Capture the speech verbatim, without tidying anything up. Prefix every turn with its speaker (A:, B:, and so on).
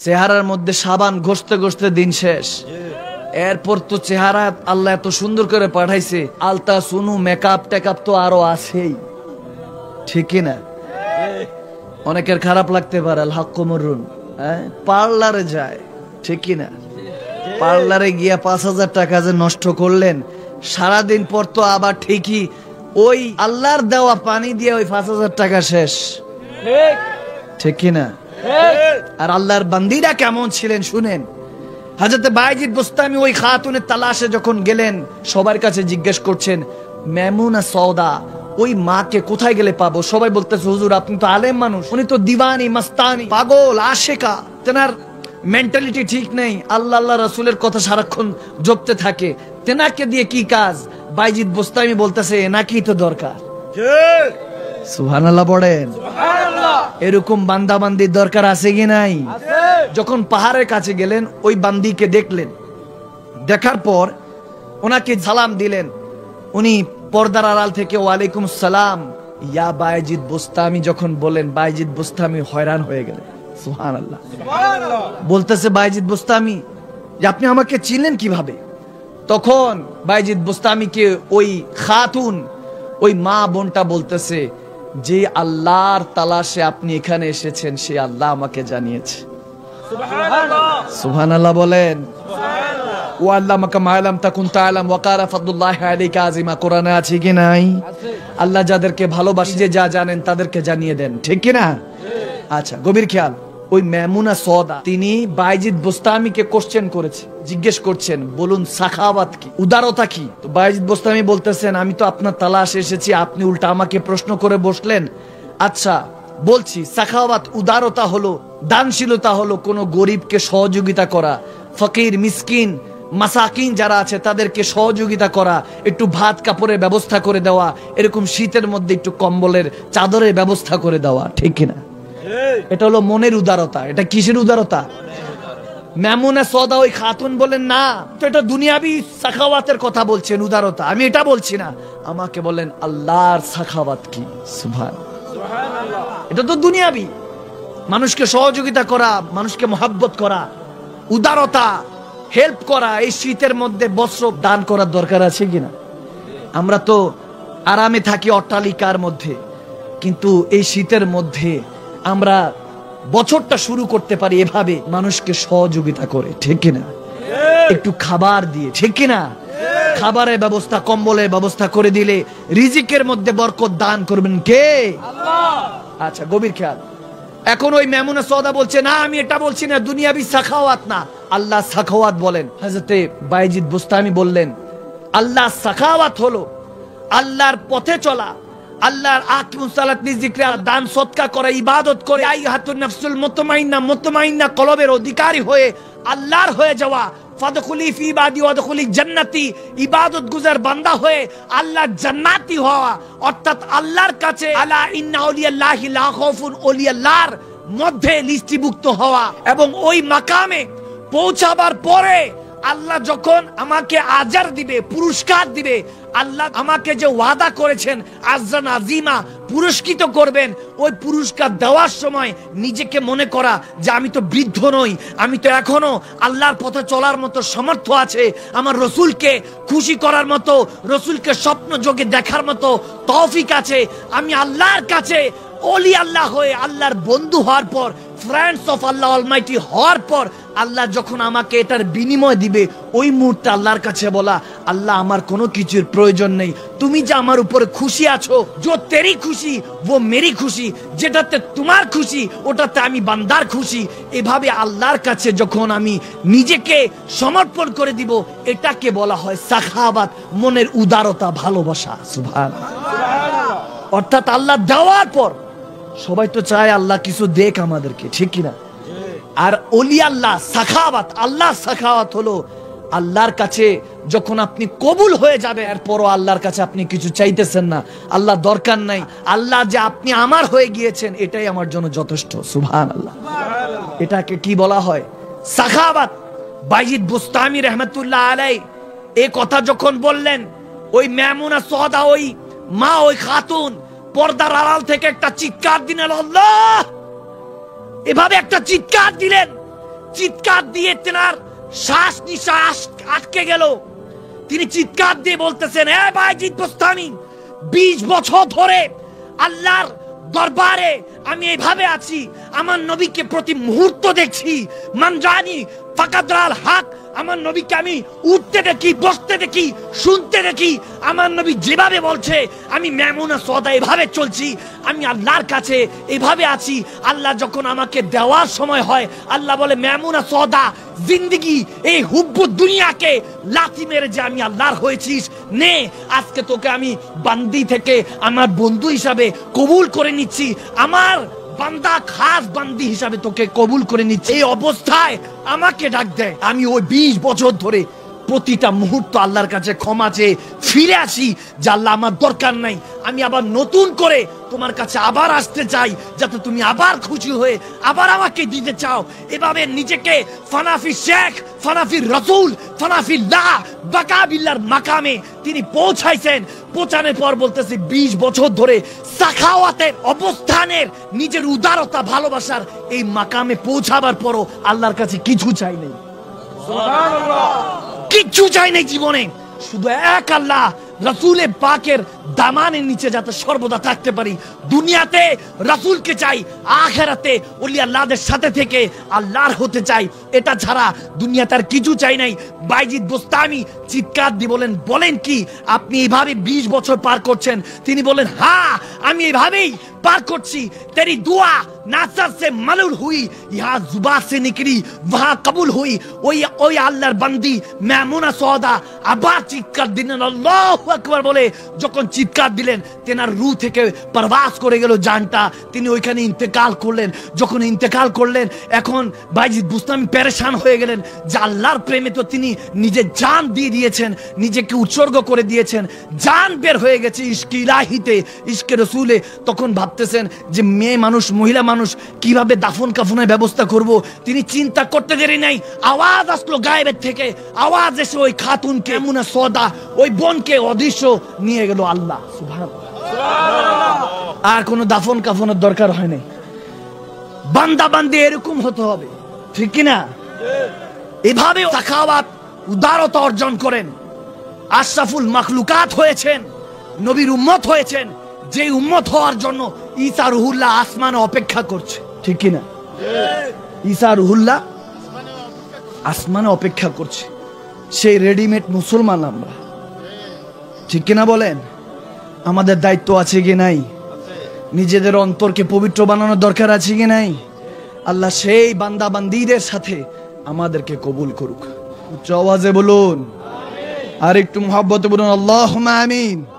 A: চেহারার মধ্যে সাবান ঘষতে ঘষতে দিন শেষ। এরপর তো চেহারা আল্লাহ এত সুন্দর করে পাঠাইছে, আলতা সুনু মেকআপ টেকআপ তো আরো আছেই, ঠিক না? অনেকের খারাপ লাগতে পারে, আল হাক্কু মুররুন, হ্যাঁ পার্লারে যায়, ঠিক না? পার্লারে গিয়া পাঁচ হাজার টাকা যে নষ্ট করলেন, সারাদিন পর তো আবার ঠিকই ওই আল্লাহর দেওয়া পানি দিয়ে ওই পাঁচ হাজার টাকা শেষ, ঠিক না? আর আল্লাহর বান্দিরা কেমন ছিলেন শুনেন। হযরত বাইজিদ বুস্তামি ওই খাতুনের তালাশে যখন গেলেন, সবার কাছে জিজ্ঞেস করছেন মেমুনা সওদা ওই মাকে কোথায় গেলে পাবো? সবাই বলতেছে হুজুর আপনি তো আলেম মানুষ, উনি তো দিওয়ানি মস্তানি পাগল আশেকা, তেনার মেন্টালিটি ঠিক নেই, আল্লাহ আল্লাহ রাসূলের কথা সারাক্ষণ জপতে থাকে, তেনাকে দিয়ে কি কাজ? বাইজিদ বুস্তামি বলতেছে এনাকেই তো দরকার। সুবহানাল্লাহ পড়েন। এরকম বান্দা বান্দির দরকার আছে কি নাই? যখন পাহাড়ের কাছে গেলেন, ওই বান্দিকে দেখলেন, দেখার পর ওনাকে সালাম দিলেন। উনি পর্দার আড়াল থেকে ওয়ালাইকুম সালাম ইয়া বাইজিদ বুস্তামি যখন বলেন, বাইজিদ বুস্তামি হয়রান হয়ে গেলেন। সুবহানাল্লাহ। বলতেছে বাইজিদ বুস্তামি যে আপনি আমাকে চিনলেন কিভাবে? তখন বাইজিদ বুস্তামিকে ওই খাতুন, ওই মা বোনটা বলতেছে যে আল্লাহর তালাশে আপনি এখানে এসেছেন, সে আল্লাহ আমাকে জানিয়েছে। সুবহানাল্লাহ বলেন। ওয়াল্লামাকা মা লাম তাকুন তা'লাম ওয়া কারা ফাদলুল্লাহি আলাইকা আযীমা, কোরআনে আছে কি নাই? আল্লাহ যাদেরকে ভালোবাসে, যে যা জানেন তাদেরকে জানিয়ে দেন, ঠিক কি না? আচ্ছা, গভীর খেয়াল। ওই মেমুনা সওদা তিনি বাইজিদ বুস্তামিকে কোশ্চেন করেছে, জিজ্ঞেস করছেন বলুন সাখাওয়াত কি, উদারতা কি? তো বাইজিদ বুস্তামি বলতেছেন আমি তো আপনার তালাশে এসেছি, আপনি উল্টা আমাকে প্রশ্ন করে বসলেন। আচ্ছা বলছি, সাখাওয়াত উদারতা হলো, দানশীলতা হলো কোন গরিবকে সহযোগিতা করা, ফকির মিসকিন মাসাকিন যারা আছে তাদেরকে সহযোগিতা করা, একটু ভাত কাপড়ের ব্যবস্থা করে দেওয়া, এরকম শীতের মধ্যে একটু কম্বলের চাদরের ব্যবস্থা করে দেওয়া, ঠিক কিনা? এটা হলো মনের উদারতা। এটা কিসের উদারতা? মেমুনা সওদা ওই খাতুন বলেন না, তো এটা দুনিয়াবি সাখাওয়াতের কথা বলছেন, উদারতা। আমি এটা বলছি না, আমাকে বলেন আল্লাহর সাখাওয়াত কি। সুবহানাল্লাহ। এটা তো দুনিয়াবি, মানুষকে সহযোগিতা করা, মানুষকে মহাব্বত করা, উদারতা, হেল্প করা। এই শীতের মধ্যে বস্ত্র দান করার দরকার আছে কিনা? আমরা তো আরামে থাকি অট্টালিকার মধ্যে, কিন্তু এই শীতের মধ্যে আমরা বছরটা শুরু করতে পারি এভাবে, মানুষকে সহযোগিতা করে, ঠিক কিনা? একটু খাবার দিয়ে, ঠিক কিনা? খাবারের ব্যবস্থা, কম্বলের ব্যবস্থা করে দিলে রিজিকের মধ্যে বরকত দান করবেন কে? আল্লাহ। আচ্ছা, গভীর খেয়াল। এখন ওই মেমুনা সওদা বলছে না, আমি এটা বলছি না, দুনিয়াবি সাখাওয়াত না, আল্লাহ সাখাওয়াত বলেন। হযরতে বাইজিদ বুস্তামি বললেন আল্লাহ সাখাওয়াত হলো আল্লাহর পথে চলা, আল্লাহর আকিমুস সালাত যিকরা, দান সদকা করা, ইবাদত করে আইহাতুন নাফসুল মুতমাইন্না, মুতমাইন্না কলবের অধিকারী হয়ে আল্লাহর হয়ে যাওয়া, ফাদখুলি ফি ইবাদি ওয়াদখুলি জান্নাতি, ইবাদত গুজার বান্দা হয়ে আল্লাহর জান্নাতি হওয়া, অর্থাৎ আল্লাহর কাছে আলা ইন্না আউলিয়াল্লাহি লা খাউফুন, আউলিয়াল্লাহর মধ্যে লিস্টিভুক্ত হওয়া। এবং ওই মাকামে পৌঁছাবার পরে আল্লাহ যখন আমাকে আজার দিবে, পুরস্কার দিবে, আল্লাহ আমাকে যে ওয়াদা করেছেন আজরান আজিমা, পুরস্কৃত করবেন, ওই পুরস্কার দেওয়ার সময় নিজেকে মনে করা যে আমি তো বৃদ্ধ নই, আমি তো এখনো আল্লাহর পথে চলার মতো সামর্থ্য আছে, আমার রসুলকে খুশি করার মতো, রসুলকে স্বপ্ন যোগে দেখার মতো তৌফিক আছে। আমি আল্লাহর কাছে ওলি আল্লাহ হয়ে আল্লাহর বন্ধু হওয়ার পর, ফ্রেন্ডস অফ আল্লাহ অলমাইটি হওয়ার পর, আল্লাহ যখন আমাকে এটার বিনিময় দিবে, ওই মুহূর্তে আল্লাহর কাছে বলা আল্লাহ আমার কোনো কিছুর প্রয়োজন নেই, তুমি যে আমার উপরে খুশি আছো, যে তেরি খুশি ও মেরি খুশি, যেটাতে তোমার খুশি ওটাতে আমি বান্দার খুশি। এভাবে আল্লাহর কাছে যখন আমি নিজেকে সমর্পণ করে দিব, এটাকে বলা হয় সাখাওয়াত, মনের উদারতা, ভালোবাসা। সুবহানাল্লাহ। অর্থাৎ আল্লাহ দেওয়ার পর সবাই তো চায় আল্লাহ কিছু দেখ আমাদেরকে, ঠিক কিনা? আর ওলি আল্লাহ সাখাওয়াত, আল্লাহ সাখাওয়াত হলো আল্লাহর কাছে যখন আপনি কবুল হয়ে যাবে, এরপরও আল্লাহর কাছে আপনি কিছু চাইতেছেন না, আল্লাহ দরকার নাই, আল্লাহ যে আপনি আমার হয়ে গিয়েছেন এটাই আমার জন্য যথেষ্ট। সুবহানাল্লাহ। এটাকে কি বলা হয়? সাখাওয়াত। বাইজিদ বুস্তামি রহমতুল্লাহ আলাইহি এই কথা যখন বললেন, ওই মেমুনা সওদা, ওই মা, ওই খাতুন পর্দার আড়াল থেকে একটা চিৎকার দিলেন, আল্লাহ, এভাবে একটা চিৎকার দিলেন চিৎকার দিয়ে তেনার শ্বাস নিঃশ্বাস আটকে গেল। তিনি চিৎকার দিয়ে বলতেছেন, এ বাইজিদ বুস্তামি, বিশ বছর ধরে আল্লাহর দরবারে আমি এইভাবে আছি, আমার নবীকে প্রতি মুহূর্ত দেখছি। মান জানি ফাকাদরাল হক, আমার নবীকে আমি উঠতে দেখি, বসতে দেখি, শুনতে দেখি। আমার নবী যেভাবে বলছে আমি মেমুনা সওদা এভাবে চলছি, আমি আল্লাহর কাছে এভাবে আছি। আল্লাহ যখন আমাকে দেওয়ার সময় হয়, আল্লাহ বলে মেমুনা সওদা জিন্দেগি এই হুব্বু দুনিয়াকে লাথি মেরে যে আমি আল্লাহর হয়েছিস, নে আজকে তোকে আমি বান্দি থেকে আমার বন্ধু হিসাবে কবুল করে নিচ্ছি, আমার বান্দা খাস বান্দি হিসাবে তোকে কবুল করে নিচ্ছে। এই অবস্থায় আমাকে ডাক দেয়, আমি ওই বিশ বছর ধরে প্রতিটা মুহূর্ত আল্লাহর কাছে ক্ষমা চেয়ে ফিরে আসি যে আল্লাহ আমার দরকার নাই, আমি আবার নতুন করে তোমার কাছে আবার আসতে চাই, যাতে তুমি আবার খুশি হয়ে আবার আমাকে দিতে চাও। এভাবে নিজেকে ফানাফি শেখ, ফানাফি রসুল, ফানাফি লা বাকাবিল্লার মাকামে তিনি পৌঁছাইছেন। পৌঁছানোর পর বলতেছে বিশ বছর ধরে সাখাওয়াতের অবস্থানের নিজের উদারতা ভালোবাসার এই মাকামে পৌঁছাবার পরও আল্লাহর কাছে কিছু চাই নাই, কিচ্ছু চাই নাই জীবনে, শুধু এক আল্লাহ রাসূলের পাকের দামানের নিচে যাতে সর্বদা থাকতে পারি। দুনিয়াতে রাসূলকে চাই, আখিরাতে ওলি আল্লাহদের সাথে থেকে আল্লাহর হতে চাই, এটা ছাড়া দুনিয়াতে আর কিছু চাই নাই। বাইজিদ বুস্তামি চিৎকার দিয়ে বলেন, বলেন কি আপনি এইভাবে বিশ বছর পার করছেন? তিনি বলেন, হ্যাঁ আমি এইভাবেই পার করছি। তেরি দুয়া নাসার সে মালুল হুই, ইহা জুবা সে নিকলি ওহা কবুল হুই। ওই ওই আল্লাহর বান্দি মেমুনা সওদা আবার চিৎকার দিলেন আল্লাহু আকবার বলে। যখন চিৎকার দিলেন তেনার রূহ থেকে প্রবাস করে গেল জানটা, তিনি ওইখানে ইন্তেকাল করলেন। যখন ইন্তেকাল করলেন, এখন বাইজিদ বুস্তামি পেরেশান হয়ে গেলেন যে আল্লাহর প্রেমে তো তিনি নিজের জান দিয়ে দিয়েছেন, নিজেকে উৎসর্গ করে দিয়েছেন, জান বের হয়ে গেছে ইশকে ইলাহিতে, ইশকে রসুলে। তখন ভাবতেছেন যে মেয়ে মানুষ, মহিলা মানুষ, কিভাবে দাফন কাফনের ব্যবস্থা করব। তিনি চিন্তা করতে দেরি নাই, আওয়াজ আসলো গায়েবের থেকে, আওয়াজ এসে ওই খাতুনকে মেমুনা সওদা ওই বোনকে অদৃশ্য নিয়ে গেল আল্লাহ। সুবহানাল্লাহ। আর কোনো দাফন কাফনের দরকার হয় নাই। বান্দা বান্দি এরকম হতে হবে, ঠিক কিনা? এভাবে সাখাওয়াত, উদারতা অর্জন করেন। আশরাফুল মাখলুকাত হয়েছেন, নবীর উম্মত হয়েছেন, যে উম্মত হওয়ার জন্য ঈসা রুহুল্লাহ আসমানে অপেক্ষা করছে, ঠিক কিনা? ঈসা রুহুল্লাহ আসমানে অপেক্ষা করছে। সেই রেডিমেড মুসলমান আমরা, ঠিক কিনা বলেন? আমাদের দায়িত্ব আছে কি নাই? নিজেদের অন্তরকে পবিত্র বানানোর দরকার আছে কি নাই? আল্লাহ সেই বান্দা বান্দীদের সাথে আমাদেরকে কবুল করুক। উচ্চ আওয়াজে বলুন, আর একটু মুহাব্বতে বলুন আল্লাহুম্মা আমিন।